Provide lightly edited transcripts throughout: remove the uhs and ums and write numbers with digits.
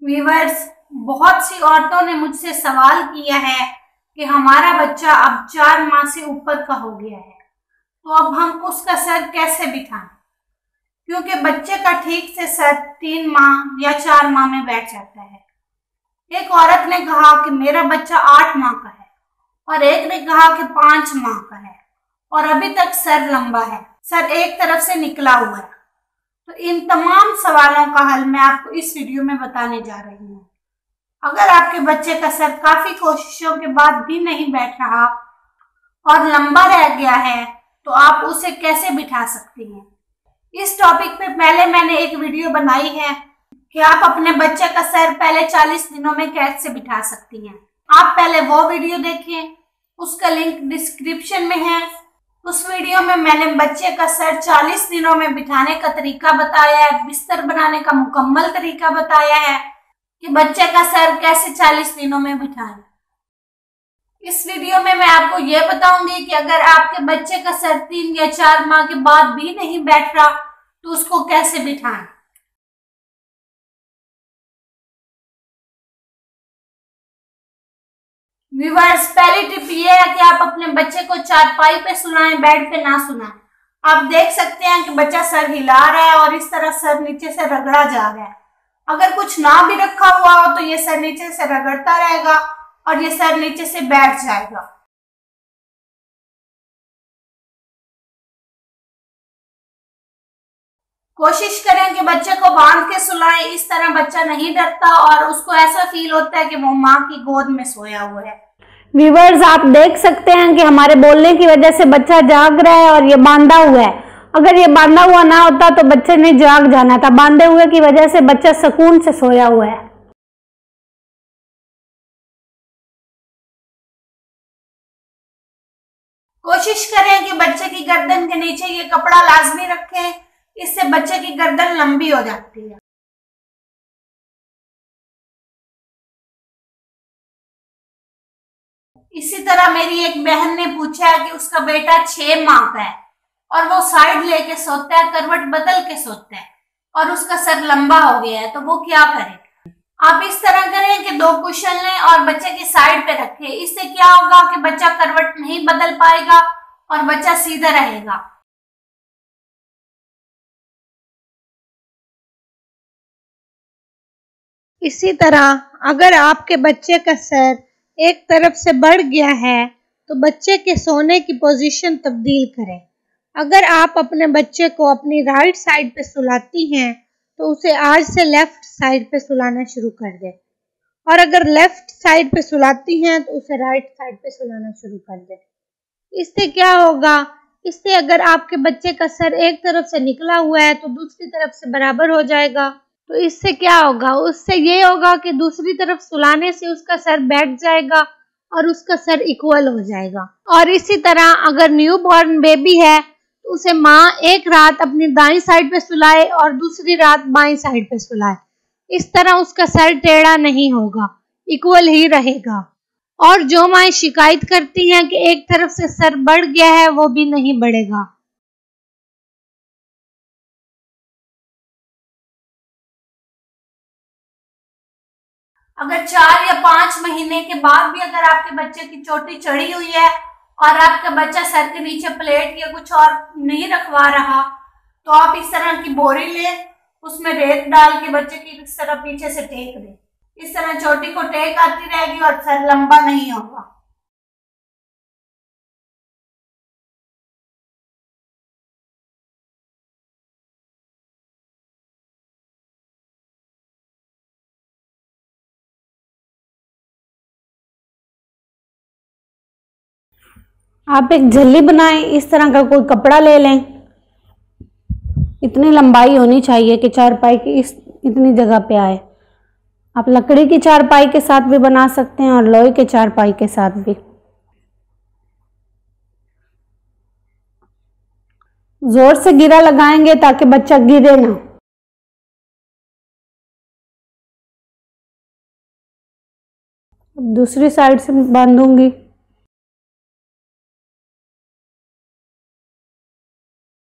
Viewers, बहुत सी औरतों ने मुझसे सवाल किया है कि हमारा बच्चा अब 4 माह से ऊपर का हो गया है, तो अब हम उसका सर कैसे बिठाएं, क्योंकि बच्चे का ठीक से सर 3 माह या 4 माह में बैठ जाता है। एक औरत ने कहा कि मेरा बच्चा 8 माह का है और एक ने कहा कि 5 माह का है और अभी तक सर लंबा है, सर एक तरफ से निकला हुआ है। तो इन तमाम सवालों का हल मैं आपको इस वीडियो में बताने जा रही हूँ। अगर आपके बच्चे का सर काफी कोशिशों के बाद भी नहीं बैठ रहा और लंबा रह गया है, तो आप उसे कैसे बिठा सकती हैं। इस टॉपिक पे पहले मैंने एक वीडियो बनाई है कि आप अपने बच्चे का सर पहले 40 दिनों में कैसे बिठा सकती हैं। आप पहले वो वीडियो देखें, उसका लिंक डिस्क्रिप्शन में है। उस वीडियो में मैंने बच्चे का सर 40 दिनों में बिठाने का तरीका बताया है, बिस्तर बनाने का मुकम्मल तरीका बताया है कि बच्चे का सर कैसे 40 दिनों में बिठाएं। इस वीडियो में मैं आपको ये बताऊंगी कि अगर आपके बच्चे का सर 3 या 4 माह के बाद भी नहीं बैठ रहा तो उसको कैसे बिठाएं। व्यूअर्स, पहली टिप ये है कि आप अपने बच्चे को चारपाई पे सुलाएं, बेड पे ना सुलाएं। आप देख सकते हैं कि बच्चा सर हिला रहा है और इस तरह सर नीचे से रगड़ा जा रहा है। अगर कुछ ना भी रखा हुआ हो तो ये सर नीचे से रगड़ता रहेगा और ये सर नीचे से बैठ जाएगा। कोशिश करें कि बच्चे को बांध के सुलाएं, इस तरह बच्चा नहीं डरता और उसको ऐसा फील होता है कि वो माँ की गोद में सोया हुआ है। व्यूअर्स, आप देख सकते हैं कि हमारे बोलने की वजह से बच्चा जाग रहा है और ये बांधा हुआ है। अगर ये बांधा हुआ ना होता तो बच्चे ने जाग जाना था। बांधे हुए की वजह से बच्चा सुकून से सोया हुआ है। कोशिश करें कि बच्चे की गर्दन के नीचे ये कपड़ा लाजमी रखें, इससे बच्चे की गर्दन लंबी हो जाती है। इसी तरह मेरी एक बहन ने पूछा है कि उसका बेटा 6 माह का है और वो साइड लेके सोता है, करवट बदल के सोता है और उसका सर लंबा हो गया है, तो वो क्या करे। आप इस तरह करें कि 2 कुशन लें और बच्चे की साइड पे रखें। इससे क्या होगा कि बच्चा करवट नहीं बदल पाएगा और बच्चा सीधा रहेगा। इसी तरह अगर आपके बच्चे का सर एक तरफ से बढ़ गया है तो बच्चे के सोने की पोजीशन तब्दील करें। अगर आप अपने बच्चे को अपनी राइट साइड पे सुलाती हैं तो उसे आज से लेफ्ट साइड पे सुलाना शुरू कर दें, और अगर लेफ्ट साइड पे सुलाती हैं तो उसे राइट साइड पे सुलाना शुरू कर दें। इससे क्या होगा, इससे अगर आपके बच्चे का सर एक तरफ से निकला हुआ है तो दूसरी तरफ से बराबर हो जाएगा। तो इससे क्या होगा, उससे ये होगा कि दूसरी तरफ सुलाने से उसका सर बैठ जाएगा और उसका सर इक्वल हो जाएगा। और इसी तरह अगर न्यू बॉर्न बेबी है तो उसे माँ एक रात अपनी दाईं साइड पे सुलाए और दूसरी रात बाईं साइड पे सुलाए। इस तरह उसका सर टेढ़ा नहीं होगा, इक्वल ही रहेगा। और जो माएँ शिकायत करती हैं कि एक तरफ से सर बढ़ गया है, वो भी नहीं बढ़ेगा। अगर 4 या 5 महीने के बाद भी अगर आपके बच्चे की चोटी चढ़ी हुई है और आपका बच्चा सर के नीचे प्लेट या कुछ और नहीं रखवा रहा, तो आप इस तरह की बोरी लें, उसमें रेत डाल के बच्चे की इस तरह पीछे से टेक दें। इस तरह चोटी को टेक आती रहेगी और सर लंबा नहीं होगा। आप एक झल्ली बनाएं, इस तरह का कोई कपड़ा ले लें। इतनी लंबाई होनी चाहिए कि चारपाई की इतनी जगह पे आए। आप लकड़ी की चारपाई के साथ भी बना सकते हैं और लोहे के चारपाई के साथ भी। जोर से गिरा लगाएंगे ताकि बच्चा गिरे ना। दूसरी साइड से बांधूंगी।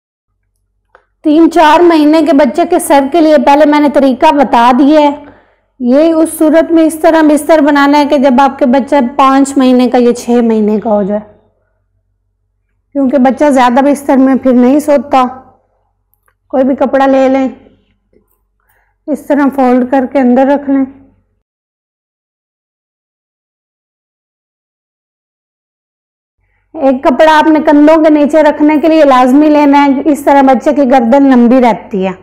तीन 4 महीने के बच्चे के सर के लिए पहले मैंने तरीका बता दिया है। ये उस सूरत में इस तरह बिस्तर बनाना है कि जब आपके बच्चा 5 महीने का या 6 महीने का हो जाए, क्योंकि बच्चा ज़्यादा बिस्तर में फिर नहीं सोता। कोई भी कपड़ा ले लें, इस तरह फोल्ड करके अंदर रख लें। एक कपड़ा आपने कंधों के नीचे रखने के लिए लाजमी लेना है, इस तरह बच्चे की गर्दन लंबी रहती है।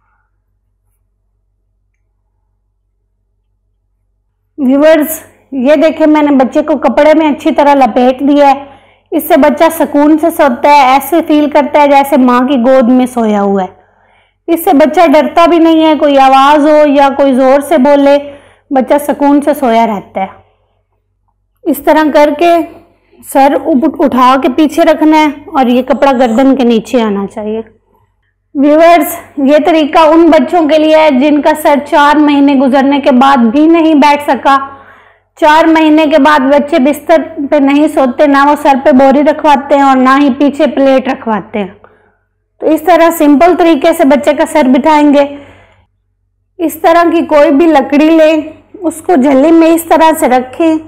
व्यूअर्स, ये देखें, मैंने बच्चे को कपड़े में अच्छी तरह लपेट दिया है। इससे बच्चा सुकून से सोता है, ऐसे फील करता है जैसे माँ की गोद में सोया हुआ है। इससे बच्चा डरता भी नहीं है, कोई आवाज हो या कोई जोर से बोले, बच्चा सुकून से सोया रहता है। इस तरह करके सर उठा के पीछे रखना है और ये कपड़ा गर्दन के नीचे आना चाहिए। व्यूअर्स, ये तरीका उन बच्चों के लिए है जिनका सर 4 महीने गुजरने के बाद भी नहीं बैठ सका। 4 महीने के बाद बच्चे बिस्तर पे नहीं सोते, ना वो सर पे बोरी रखवाते हैं और ना ही पीछे प्लेट रखवाते हैं। तो इस तरह सिंपल तरीके से बच्चे का सर बिठाएंगे। इस तरह की कोई भी लकड़ी लें, उसको झल्ली में इस तरह से रखें।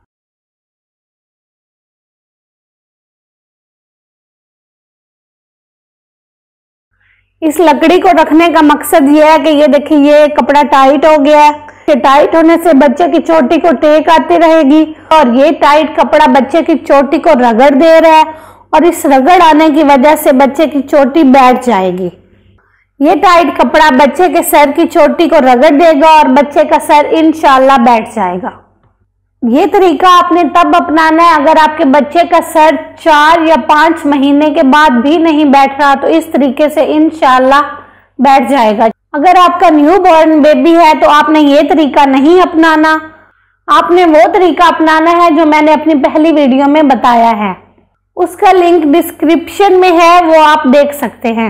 इस लकड़ी को रखने का मकसद ये है कि ये देखिए, ये कपड़ा टाइट हो गया है। कि टाइट होने से बच्चे की चोटी को टेक आती रहेगी और ये टाइट कपड़ा बच्चे की चोटी को रगड़ दे रहा है और इस रगड़ आने की वजह से बच्चे की चोटी बैठ जाएगी। ये टाइट कपड़ा बच्चे के सर की चोटी को रगड़ देगा और बच्चे का सर इंशाल्लाह बैठ जाएगा। ये तरीका आपने तब अपनाना है अगर आपके बच्चे का सर 4 या 5 महीने के बाद भी नहीं बैठ रहा, तो इस तरीके से इंशाल्लाह बैठ जाएगा। अगर आपका न्यू बॉर्न बेबी है तो आपने ये तरीका नहीं अपनाना, आपने वो तरीका अपनाना है जो मैंने अपनी पहली वीडियो में बताया है। उसका लिंक डिस्क्रिप्शन में है, वो आप देख सकते हैं।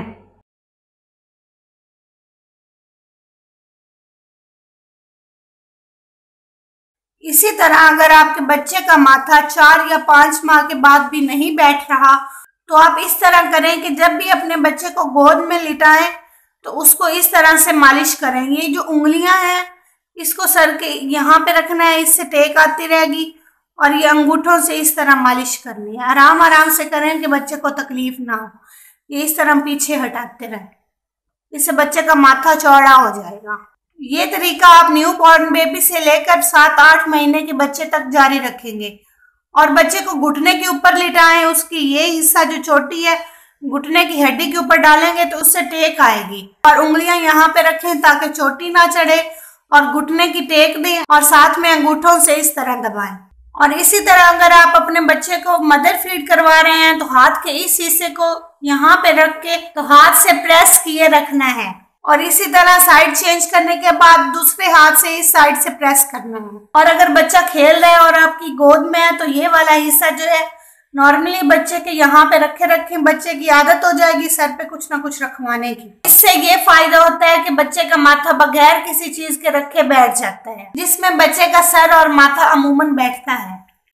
इसी तरह अगर आपके बच्चे का माथा 4 या 5 माह के बाद भी नहीं बैठ रहा, तो आप इस तरह करें कि जब भी अपने बच्चे को गोद में लिटाएं तो उसको इस तरह से मालिश करें। ये जो उंगलियां हैं इसको सर के यहाँ पे रखना है, इससे टेक आती रहेगी और ये अंगूठों से इस तरह मालिश करनी है। आराम आराम से करें कि बच्चे को तकलीफ ना हो। ये इस तरह पीछे हटाते रहें, इससे बच्चे का माथा चौड़ा हो जाएगा। ये तरीका आप न्यू बॉर्न बेबी से लेकर 7-8 महीने के बच्चे तक जारी रखेंगे और बच्चे को घुटने के ऊपर लिटाएं। उसकी ये हिस्सा जो चोटी है घुटने की हड्डी के ऊपर डालेंगे तो उससे टेक आएगी और उंगलियां यहाँ पे रखें ताकि चोटी ना चढ़े और घुटने की टेक दें और साथ में अंगूठों से इस तरह दबाएं। और इसी तरह अगर आप अपने बच्चे को मदर फीड करवा रहे हैं तो हाथ के इस हिस्से को यहाँ पे रख के तो हाथ से प्रेस किए रखना है और इसी तरह साइड चेंज करने के बाद दूसरे हाथ से इस साइड से प्रेस करना है। और अगर बच्चा खेल रहा है और आपकी गोद में है तो ये वाला हिस्सा जो है नॉर्मली बच्चे के यहाँ पे रखें। बच्चे की आदत हो जाएगी सर पे कुछ ना कुछ रखवाने की। इससे ये फायदा होता है कि बच्चे का माथा बगैर किसी चीज के रखे बैठ जाता है, जिसमें बच्चे का सर और माथा अमूमन बैठता है।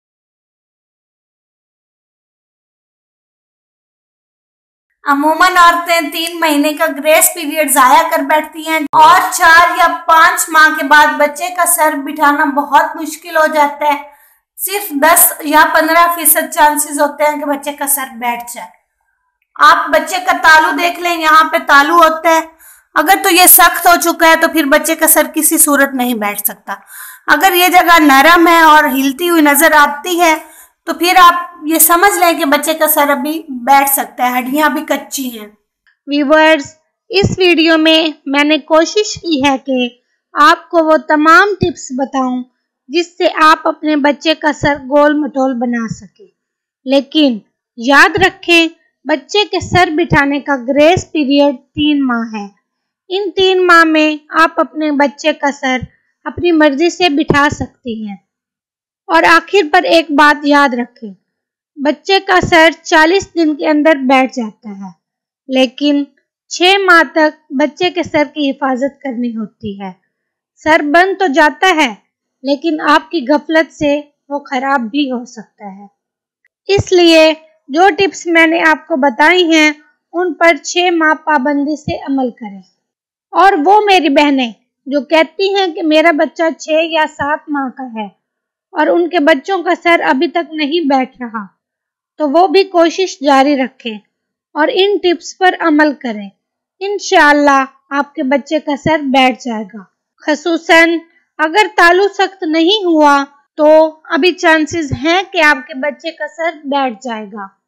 अमूमन औरतें 3 महीने का ग्रेस पीरियड जाया कर बैठती हैं और 4 या 5 माह के बाद बच्चे का सर बिठाना बहुत मुश्किल हो जाता है। सिर्फ 10 या 15% चांसेस होते हैं कि बच्चे का सर बैठ जाए। आप बच्चे का तालू देख लें, यहाँ पे तालू होता है। अगर तो ये सख्त हो चुका है तो फिर बच्चे का सर किसी सूरत नहीं बैठ सकता। अगर ये जगह नरम है और हिलती हुई नजर आती है तो फिर आप ये समझ लें कि बच्चे का सर अभी बैठ सकता है, हड्डियां अभी कच्ची हैं। व्यूअर्स, इस वीडियो में मैंने कोशिश की है कि आपको वो तमाम टिप्स बताऊं जिससे आप अपने बच्चे का सर गोल मटोल बना सके। लेकिन याद रखें, बच्चे के सर बिठाने का ग्रेस पीरियड 3 माह है। इन 3 माह में आप अपने बच्चे का सर अपनी मर्जी से बिठा सकती हैं। और आखिर पर एक बात याद रखें, बच्चे का सर 40 दिन के अंदर बैठ जाता है, लेकिन 6 माह तक बच्चे के सर की हिफाजत करनी होती है। सर बन तो जाता है लेकिन आपकी गफलत से वो खराब भी हो सकता है। इसलिए जो टिप्स मैंने आपको बताई हैं उन पर 6 माह पाबंदी से अमल करें। और वो मेरी बहनें जो कहती हैं कि मेरा बच्चा 6 या 7 माह का है और उनके बच्चों का सर अभी तक नहीं बैठ रहा, तो वो भी कोशिश जारी रखें और इन टिप्स पर अमल करें। इंशाअल्लाह आपके बच्चे का सर बैठ जाएगा। खसूसन अगर तालु सख्त नहीं हुआ तो अभी चांसेस हैं कि आपके बच्चे का सर बैठ जाएगा।